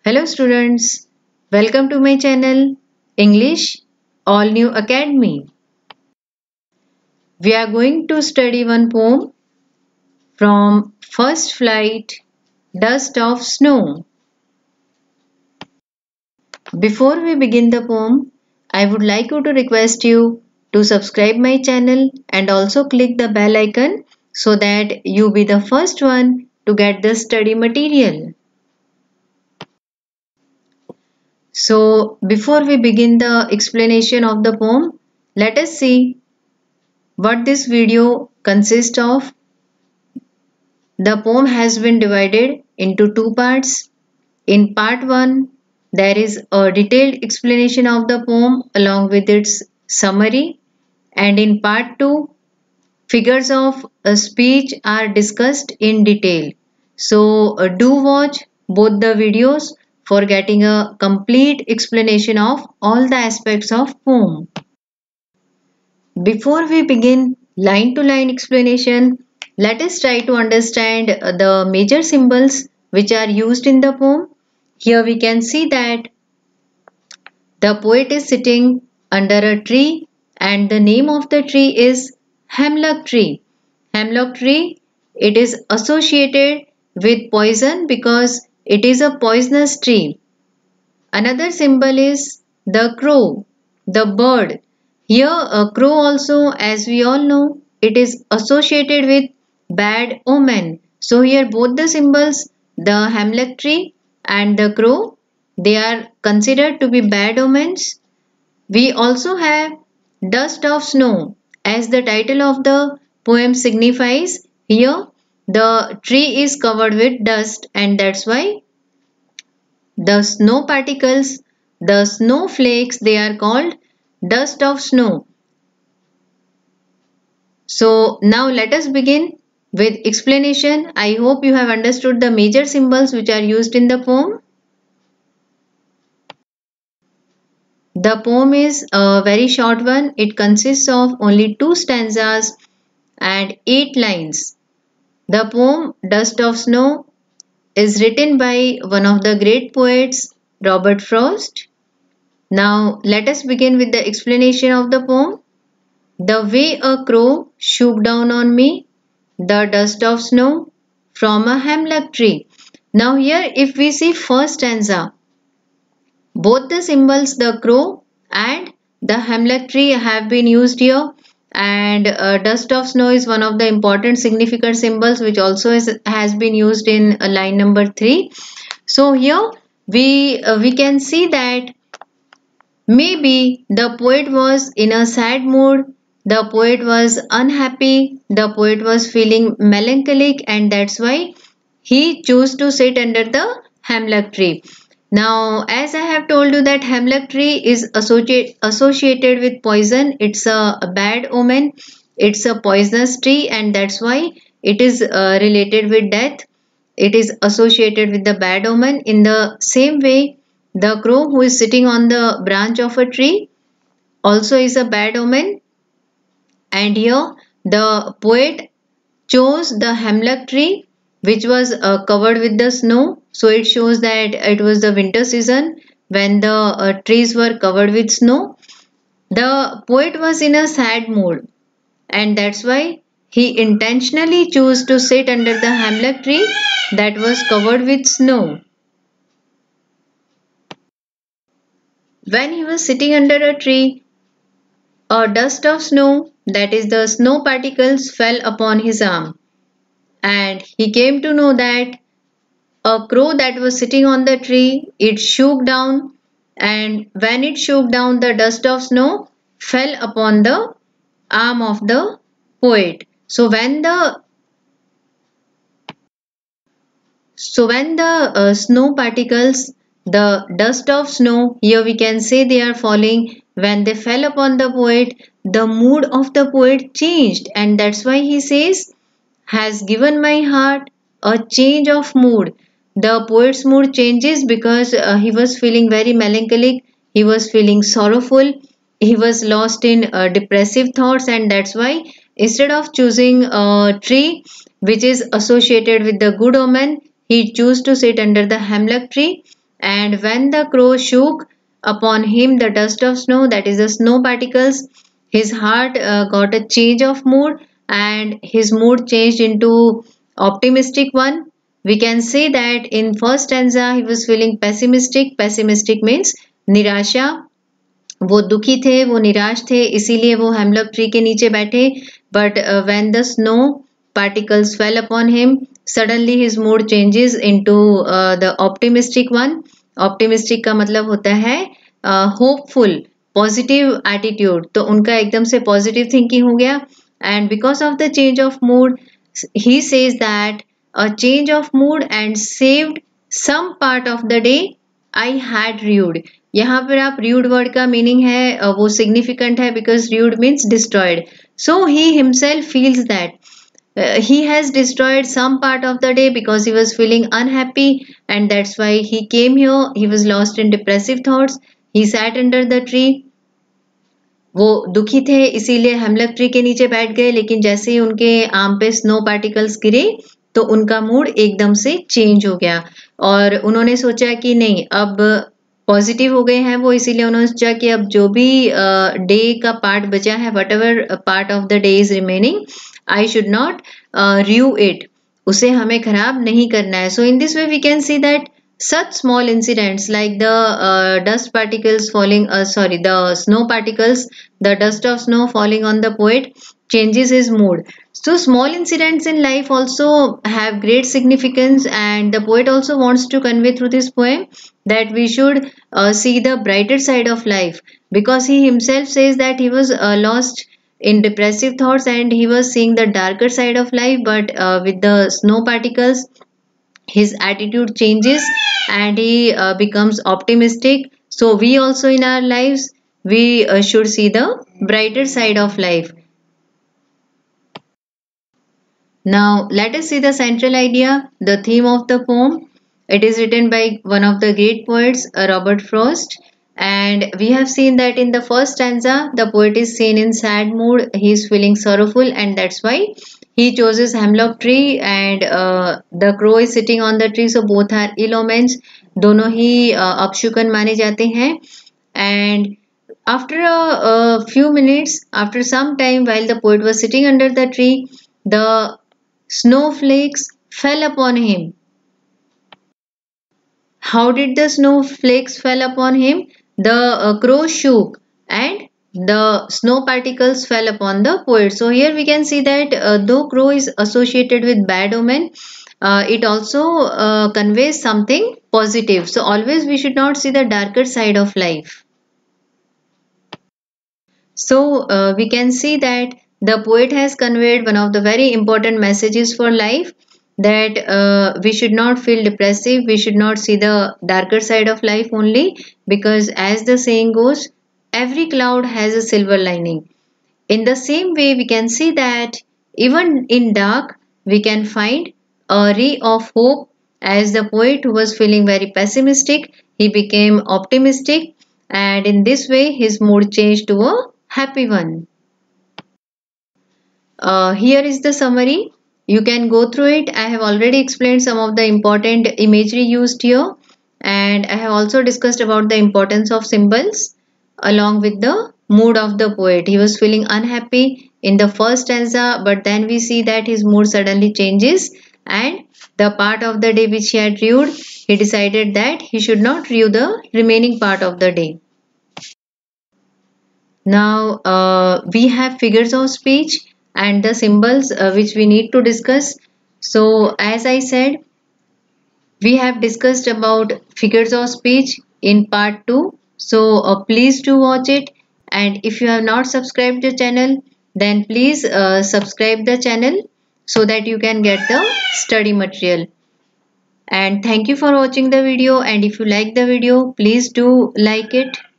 Hello students, welcome to my channel English All New Academy. We are going to study one poem from First Flight, Dust of Snow. Before we begin the poem, I would like to request you to subscribe my channel and also click the bell icon so that you be the first one to get the study material. So, before we begin the explanation of the poem, let us see what this video consists of. The poem has been divided into two parts. In part 1, there is a detailed explanation of the poem along with its summary, and in part 2, figures of a speech are discussed in detail. So do watch both the videos for getting a complete explanation of all the aspects of poem. Before we begin line to line explanation, let us try to understand the major symbols which are used in the poem. Here we can see that the poet is sitting under a tree and the name of the tree is hemlock tree. Hemlock tree, it is associated with poison because it is a poisonous tree. Another symbol is the crow, the bird. Here a crow also, as we all know, it is associated with bad omen. So here both the symbols, the hemlock tree and the crow, they are considered to be bad omens. We also have dust of snow, as the title of the poem signifies. Here the tree is covered with dust and that's why the snow particles, the snowflakes, they are called dust of snow. So now let us begin with explanation. I hope you have understood the major symbols which are used in the poem. The poem is a very short one. It consists of only 2 stanzas and 8 lines. The poem Dust of Snow is written by one of the great poets, Robert Frost. Now let us begin with the explanation of the poem. The way a crow shook down on me, the dust of snow from a hemlock tree. Now here if we see first stanza, both the symbols, the crow and the hemlock tree, have been used here, and dust of snow is one of the important significant symbols which also has been used in line number 3. So here we can see that maybe the poet was in a sad mood, the poet was unhappy, the poet was feeling melancholic, and that's why he chose to sit under the hemlock tree. Now, as I have told you that hemlock tree is associated with poison, it's a bad omen, it's a poisonous tree, and that's why it is related with death. It is associated with the bad omen. In the same way, the crow who is sitting on the branch of a tree also is a bad omen. And here the poet chose the hemlock tree which was covered with the snow. So it shows that it was the winter season when the trees were covered with snow. The poet was in a sad mood and that's why he intentionally chose to sit under the hemlock tree that was covered with snow. When he was sitting under a tree, a dust of snow, that is the snow particles, fell upon his arm, and he came to know that a crow that was sitting on the tree, it shook down, and when it shook down, the dust of snow fell upon the arm of the poet. So when the snow particles, the dust of snow, here we can say they are falling, when they fell upon the poet, the mood of the poet changed, and that's why he says, has given my heart a change of mood. The poet's mood changes because he was feeling very melancholic, he was feeling sorrowful, he was lost in depressive thoughts, and that's why instead of choosing a tree which is associated with the good omen, he chose to sit under the hemlock tree, And when the crow shook upon him the dust of snow, that is the snow particles, his heart got a change of mood and his mood changed into optimistic one. We can say that in first stanza he was feeling pessimistic. Pessimistic means निराशा, वो दुखी थे, वो निराश थे, इसीलिए वो hemlock tree के नीचे बैठे. But when the snow particles fell upon him, suddenly his mood changes into the optimistic one. Optimistic का मतलब होता है hopeful, positive attitude. तो उनका एकदम से positive thinking हो गया. And because of the change of mood, he says that a change of mood and saved some part of the day I had rued. यहाँ पर आप rude word का meaning है वो significant है because rued means destroyed. So he himself feels that he has destroyed some part of the day because he was feeling unhappy, and that's why he came here. He was lost in depressive thoughts. He sat under the tree. वो दुखी थे इसीलिए हेमलक tree के नीचे बैठ गए, लेकिन जैसे ही उनके आम पे स्नो पार्टिकल्स गिरे तो उनका मूड एकदम से चेंज हो गया और उन्होंने सोचा कि नहीं, अब पॉजिटिव हो गए हैं वो, इसीलिए उन्होंने सोचा कि अब जो भी डे का पार्ट बचा है, whatever part of the day is remaining, I should not rue it, उसे हमें खराब नहीं करना है. So in this way we can see that such small incidents like the dust particles falling the snow particles, the dust of snow falling on the poet changes his mood. So small incidents in life also have great significance, and the poet also wants to convey through this poem that we should see the brighter side of life, because he himself says that he was lost in depressive thoughts and he was seeing the darker side of life, but with the snow particles his attitude changes and he becomes optimistic. So we also in our lives we should see the brighter side of life. Now let us see the central idea, the theme of the poem. It is written by one of the great poets, Robert Frost, and we have seen that in the first stanza the poet is seen in sad mood, he is feeling sorrowful, and that's why he chooses hemlock tree and the crow is sitting on the tree. So both are ill omens, दोनों ही अपशुकन माने जाते हैं. And after a few minutes, after some time, while the poet was sitting under the tree, the snowflakes fell upon him. How did the snowflakes fell upon him? The crow shook and the snow particles fell upon the poet. So here we can see that though crow is associated with bad omen, it also conveys something positive. So always we should not see the darker side of life. So we can see that the poet has conveyed one of the very important messages for life, that we should not feel depressive, we should not see the darker side of life only, because as the saying goes, every cloud has a silver lining. In the same way we can see that even in dark we can find a ray of hope. As the poet who was feeling very pessimistic, he became optimistic, and in this way his mood changed to a happy one. Here is the summary. You can go through it. I have already explained some of the important imagery used here, and I have also discussed about the importance of symbols along with the mood of the poet. He was feeling unhappy in the first stanza, but then we see that his mood suddenly changes, and the part of the day which he had rued, he decided that he should not rue the remaining part of the day. Now we have figures of speech and the symbols which we need to discuss. So as I said, we have discussed about figures of speech in part 2. So please do watch it, and if you have not subscribed the channel, then please subscribe the channel so that you can get the study material. And thank you for watching the video, and if you like the video, please do like it.